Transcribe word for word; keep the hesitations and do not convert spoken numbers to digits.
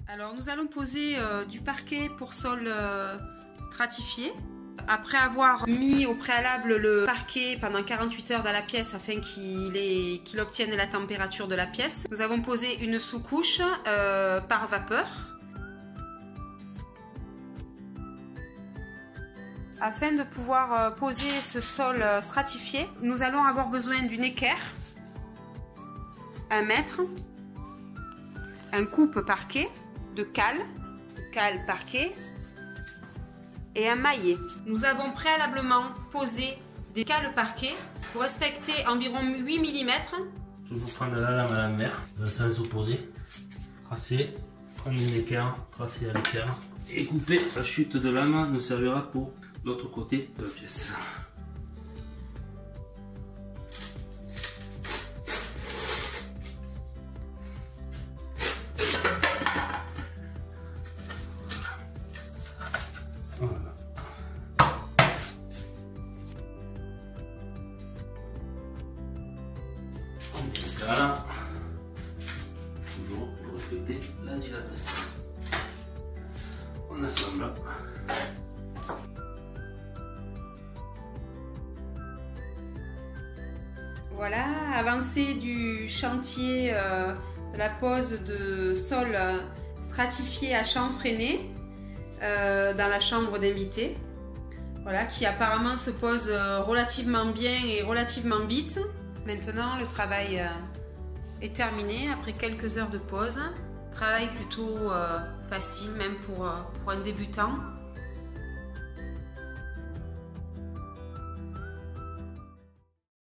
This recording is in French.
Alors nous allons poser euh, du parquet pour sol euh, stratifié. Après avoir mis au préalable le parquet pendant quarante-huit heures dans la pièce afin qu'il ait, qu'il obtienne la température de la pièce, nous avons posé une sous-couche euh, par vapeur. Afin de pouvoir poser ce sol stratifié, nous allons avoir besoin d'une équerre, un mètre, un coupe parquet, de cale, cale parquet et un maillet. Nous avons préalablement posé des cales parquet pour respecter environ huit millimètres. Toujours prendre la lame à la mer, dans le sens opposé, tracer, prendre une équerre, tracer à l'équerre et couper. La chute de lame nous servira pour l'autre côté de la pièce. Voilà. On décale, toujours pour respecter la dilatation. On assemble. Voilà, avancée du chantier euh, de la pose de sol euh, stratifié à chanfreiné euh, dans la chambre d'invité. Voilà, qui apparemment se pose euh, relativement bien et relativement vite. Maintenant, le travail euh, est terminé après quelques heures de pause. Travail plutôt euh, facile, même pour, euh, pour un débutant.